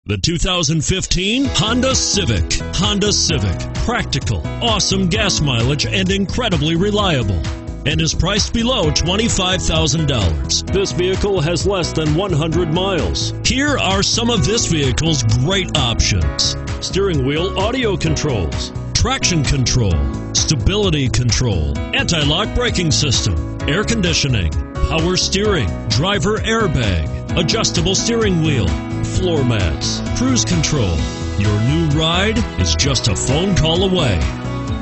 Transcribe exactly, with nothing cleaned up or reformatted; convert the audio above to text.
The two thousand fifteen Honda Civic. Honda Civic. Practical, awesome gas mileage, and incredibly reliable. And is priced below twenty-five thousand dollars. This vehicle has less than one hundred miles. Here are some of this vehicle's great options: steering wheel audio controls, traction control, stability control, anti-lock braking system, air conditioning, power steering, driver airbag, adjustable steering wheel, floor mats, cruise control. Your new ride is just a phone call away.